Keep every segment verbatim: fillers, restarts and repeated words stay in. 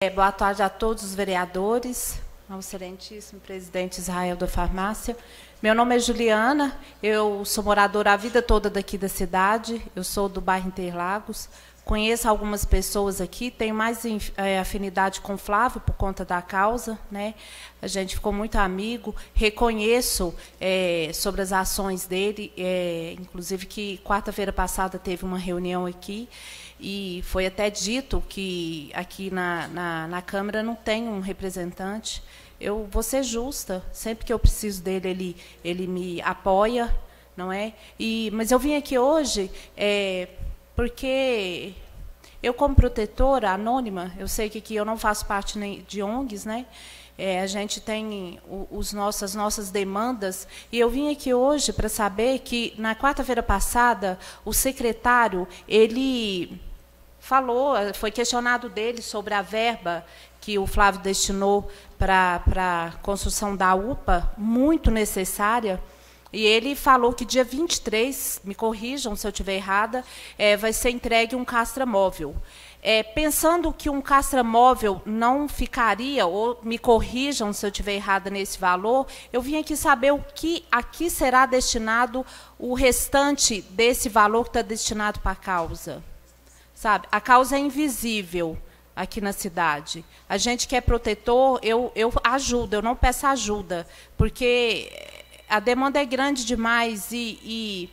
Boa tarde a todos os vereadores, ao excelentíssimo presidente Israel da Farmácia. Meu nome é Juliana, eu sou moradora a vida toda daqui da cidade, eu sou do bairro Interlagos, conheço algumas pessoas aqui, tenho mais é, afinidade com o Flávio por conta da causa, né? A gente ficou muito amigo, reconheço é, sobre as ações dele, é, inclusive que quarta-feira passada teve uma reunião aqui, e foi até dito que aqui na, na, na Câmara não tem um representante. Eu vou ser justa, sempre que eu preciso dele, ele, ele me apoia, não é? E, mas eu vim aqui hoje é, porque eu, como protetora anônima, eu sei que aqui eu não faço parte nem de O N Gs, né? É, a gente tem os nossos, as nossas demandas, e eu vim aqui hoje para saber que, na quarta-feira passada, o secretário, ele falou, foi questionado dele sobre a verba que o Flávio destinou para a construção da U P A, muito necessária, e ele falou que dia vinte e três, me corrijam se eu estiver errada, é, vai ser entregue um castramóvel. É, pensando que um castramóvel não ficaria, ou me corrijam se eu estiver errada nesse valor, eu vim aqui saber o que aqui será destinado o restante desse valor que está destinado para a causa. Sabe? A causa é invisível aqui na cidade. A gente que é protetor, eu, eu ajudo, eu não peço ajuda, porque a demanda é grande demais e... e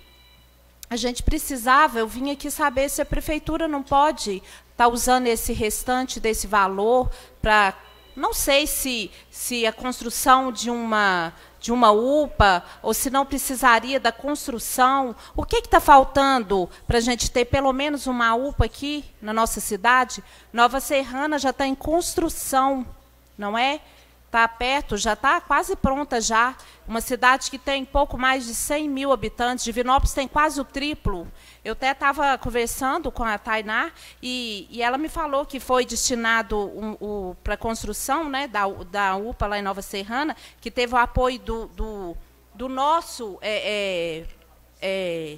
a gente precisava, eu vim aqui saber se a prefeitura não pode estar usando esse restante desse valor para, não sei se, se a construção de uma, de uma U P A, ou se não precisaria da construção. O que está faltando para a gente ter pelo menos uma U P A aqui na nossa cidade? Nova Serrana já está em construção, não é? Está perto, já está quase pronta já. Uma cidade que tem pouco mais de cem mil habitantes. Divinópolis tem quase o triplo. Eu até estava conversando com a Tainá e, e ela me falou que foi destinado um, um, para a construção, né, da, da U P A lá em Nova Serrana, que teve o apoio do, do, do nosso... É, é, é,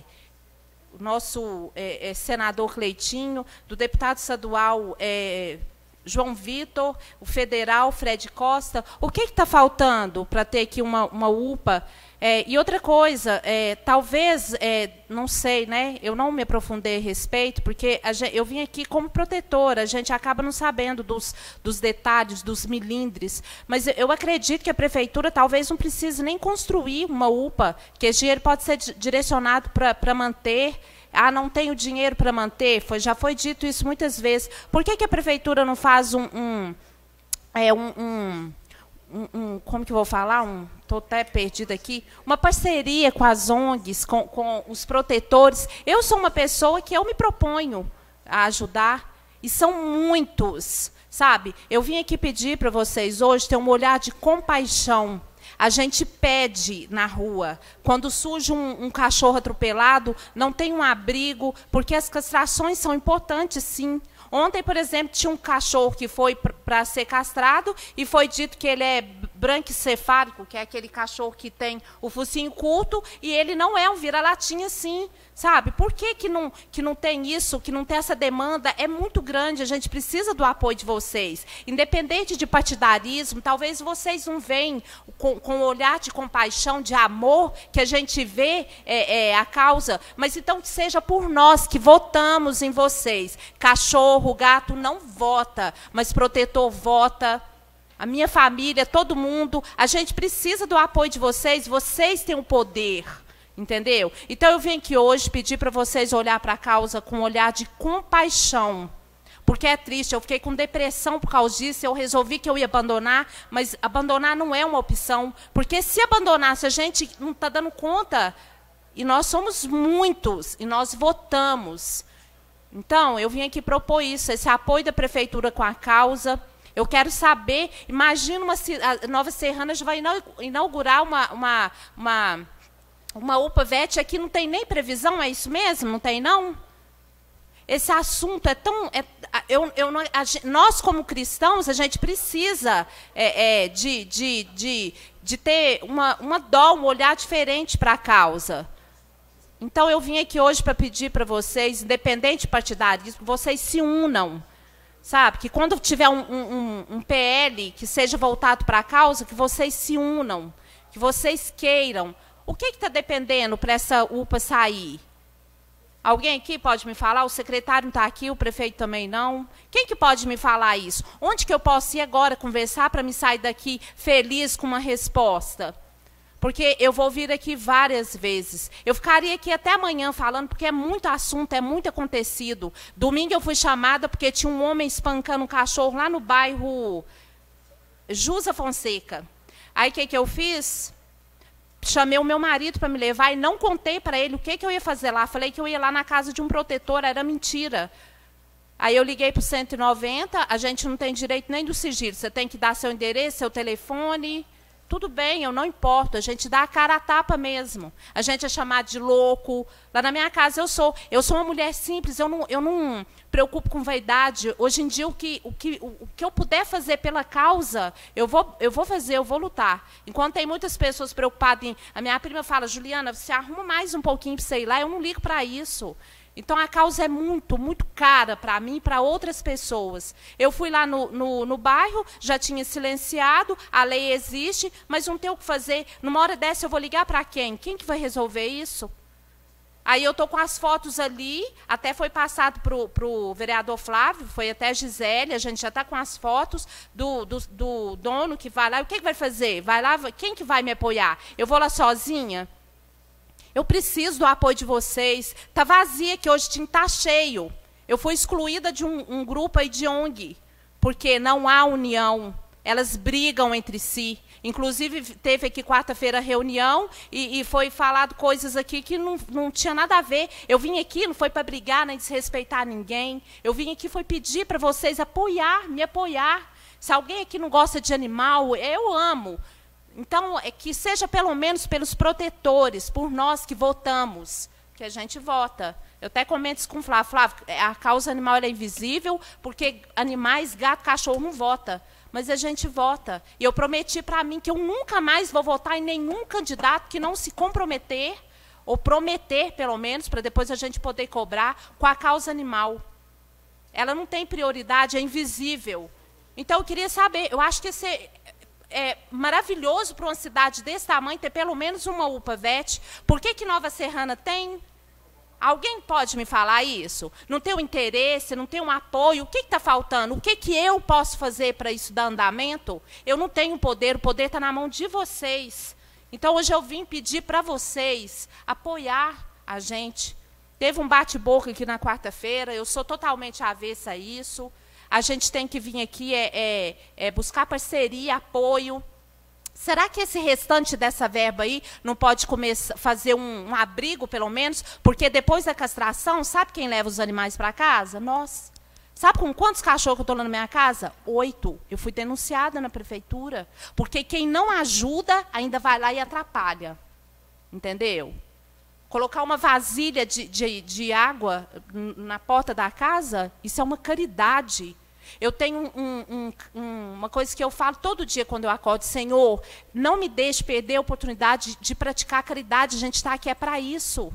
o nosso é, é, senador Cleitinho, do deputado estadual... É, João Vitor, o federal, Fred Costa. O que está faltando para ter aqui uma, uma U P A? É, e outra coisa, é, talvez, é, não sei, né, eu não me aprofundei a respeito, porque a gente, eu vim aqui como protetora, a gente acaba não sabendo dos, dos detalhes, dos milindres, mas eu acredito que a prefeitura talvez não precise nem construir uma U P A, que esse dinheiro pode ser direcionado para manter. Ah, não tenho dinheiro para manter? Foi, já foi dito isso muitas vezes. Por que, que a prefeitura não faz um... um, é, um, um, um, um como que eu vou falar? Estou um, até perdida aqui. Uma parceria com as O N Gs, com, com os protetores. Eu sou uma pessoa que eu me proponho a ajudar, e são muitos, sabe? Eu vim aqui pedir para vocês hoje ter um olhar de compaixão. A gente pede na rua, quando surge um, um cachorro atropelado, não tem um abrigo, porque as castrações são importantes, sim. Ontem, por exemplo, tinha um cachorro que foi para ser castrado e foi dito que ele é branquicefálico, que é aquele cachorro que tem o focinho curto, e ele não é um vira-latinha, sim. Sabe? Por que, que, não, que não tem isso, que não tem essa demanda? É muito grande, a gente precisa do apoio de vocês. Independente de partidarismo, talvez vocês não venham com, com o olhar de compaixão, de amor, que a gente vê é, é, a causa, mas então que seja por nós, que votamos em vocês. Cachorro, gato não vota, mas protetor vota. A minha família, todo mundo, a gente precisa do apoio de vocês, vocês têm o poder. Entendeu? Então, eu vim aqui hoje pedir para vocês olhar para a causa com um olhar de compaixão. Porque é triste, eu fiquei com depressão por causa disso, eu resolvi que eu ia abandonar, mas abandonar não é uma opção. Porque se abandonar, se a gente não está dando conta, e nós somos muitos, e nós votamos. Então, eu vim aqui propor isso, esse apoio da prefeitura com a causa. Eu quero saber, imagina, uma, a Nova Serrana já vai inaugurar uma... uma, uma Uma U P A V E T aqui não tem nem previsão, é isso mesmo? Não tem, não? Esse assunto é tão... É, eu, eu, a, nós, como cristãos, a gente precisa é, é, de, de, de, de ter uma, uma dó, um olhar diferente para a causa. Então, eu vim aqui hoje para pedir para vocês, independente de partidarismo, vocês se unam. Sabe? Que quando tiver um, um, um P L que seja voltado para a causa, que vocês se unam, que vocês queiram. O que está dependendo para essa U P A sair? Alguém aqui pode me falar? O secretário não está aqui, o prefeito também não. Quem que pode me falar isso? Onde que eu posso ir agora conversar para me sair daqui feliz com uma resposta? Porque eu vou vir aqui várias vezes. Eu ficaria aqui até amanhã falando, porque é muito assunto, é muito acontecido. Domingo eu fui chamada porque tinha um homem espancando um cachorro lá no bairro Jusa Fonseca. Aí o que, que eu fiz? Chamei o meu marido para me levar e não contei para ele o que, que eu ia fazer lá. Falei que eu ia lá na casa de um protetor, era mentira. Aí eu liguei para o cento e noventa, a gente não tem direito nem do sigilo. Você tem que dar seu endereço, seu telefone. Tudo bem, eu não importo, a gente dá a cara a tapa mesmo. A gente é chamado de louco. Lá na minha casa eu sou, eu sou uma mulher simples, eu não, eu não me preocupo com vaidade. Hoje em dia, o que, o, que, o que eu puder fazer pela causa, eu vou, eu vou fazer, eu vou lutar. Enquanto tem muitas pessoas preocupadas em... A minha prima fala, Juliana, você arruma mais um pouquinho para você ir lá, eu não ligo para isso. Então, a causa é muito, muito cara para mim e para outras pessoas. Eu fui lá no, no, no bairro, já tinha silenciado, a lei existe, mas não tem o que fazer. Numa hora dessa, eu vou ligar para quem? Quem que vai resolver isso? Aí eu estou com as fotos ali, até foi passado para o vereador Flávio, foi até a Gisele, a gente já está com as fotos do, do, do dono que vai lá. O que, que vai fazer? Vai lá, quem que vai me apoiar? Eu vou lá sozinha? Eu preciso do apoio de vocês. Está vazia, que hoje está cheio. Eu fui excluída de um, um grupo aí de O N G, porque não há união. Elas brigam entre si. Inclusive, teve aqui quarta-feira reunião e, e foi falado coisas aqui que não, não tinha nada a ver. Eu vim aqui, não foi para brigar, nem desrespeitar ninguém. Eu vim aqui, foi pedir para vocês apoiar, me apoiar. Se alguém aqui não gosta de animal, eu amo. Então, é que seja pelo menos pelos protetores, por nós que votamos, que a gente vota. Eu até comento isso com o Flávio. Flávio, a causa animal é invisível, porque animais, gato, cachorro não vota. Mas a gente vota. E eu prometi para mim que eu nunca mais vou votar em nenhum candidato que não se comprometer, ou prometer, pelo menos, para depois a gente poder cobrar, com a causa animal. Ela não tem prioridade, é invisível. Então, eu queria saber, eu acho que esse... É maravilhoso para uma cidade desse tamanho ter pelo menos uma U P A V E T. Por que que Nova Serrana tem? Alguém pode me falar isso? Não tem um interesse, não tem um apoio? O que está faltando? O que, que eu posso fazer para isso dar andamento? Eu não tenho poder, o poder está na mão de vocês. Então, hoje eu vim pedir para vocês apoiar a gente. Teve um bate-boca aqui na quarta-feira, eu sou totalmente avessa a isso. A gente tem que vir aqui é, é, é buscar parceria, apoio. Será que esse restante dessa verba aí não pode começar, fazer um, um abrigo, pelo menos? Porque depois da castração, sabe quem leva os animais para casa? Nós. Sabe com quantos cachorros eu estou lá na minha casa? Oito. Eu fui denunciada na prefeitura. Porque quem não ajuda ainda vai lá e atrapalha. Entendeu? Colocar uma vasilha de, de, de água na porta da casa, isso é uma caridade. Eu tenho um, um, um, uma coisa que eu falo todo dia quando eu acordo. Senhor, não me deixe perder a oportunidade de, de praticar caridade. A gente está aqui é para isso.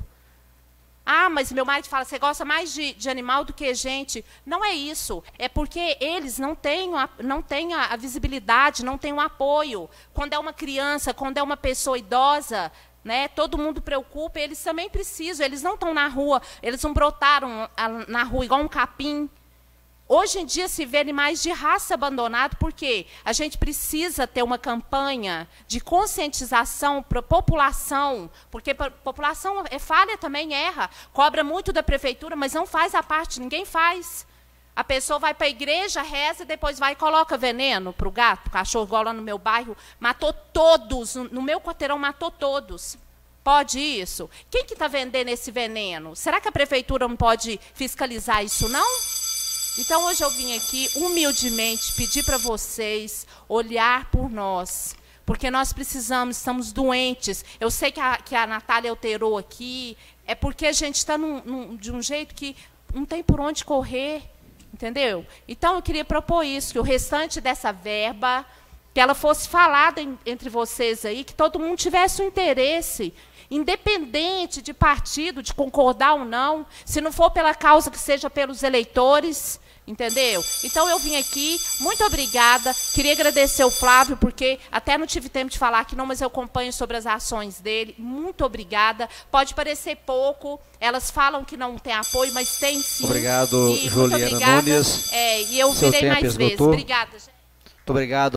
Ah, mas meu marido fala, você gosta mais de, de animal do que gente. Não é isso. É porque eles não têm, a, não têm a, a visibilidade, não têm o apoio. Quando é uma criança, quando é uma pessoa idosa... Né? Todo mundo preocupa, eles também precisam, eles não estão na rua, eles não brotaram na rua igual um capim. Hoje em dia se vê animais de raça abandonados, porque a gente precisa ter uma campanha de conscientização para a população, porque a população é falha também, erra, cobra muito da prefeitura, mas não faz a parte, ninguém faz. A pessoa vai para a igreja, reza, e depois vai e coloca veneno para o gato, para o cachorro, igual lá no meu bairro. Matou todos, no meu quarteirão matou todos. Pode isso? Quem que está vendendo esse veneno? Será que a prefeitura não pode fiscalizar isso, não? Então, hoje eu vim aqui, humildemente, pedir para vocês olhar por nós. Porque nós precisamos, estamos doentes. Eu sei que a, que a Natália alterou aqui, é porque a gente está num, num, de um jeito que não tem por onde correr. Entendeu? Então, eu queria propor isso, que o restante dessa verba, que ela fosse falada em, entre vocês aí, que todo mundo tivesse um interesse, independente de partido, de concordar ou não, se não for pela causa, que seja pelos eleitores, entendeu? Então eu vim aqui, muito obrigada, queria agradecer o Flávio, porque até não tive tempo de falar aqui não, mas eu acompanho sobre as ações dele, muito obrigada, pode parecer pouco, elas falam que não tem apoio, mas tem sim. Obrigado, e Juliana obrigada, Nunes. É, e eu Seu virei tempo mais esgotou. vezes, obrigada, gente. Muito obrigado.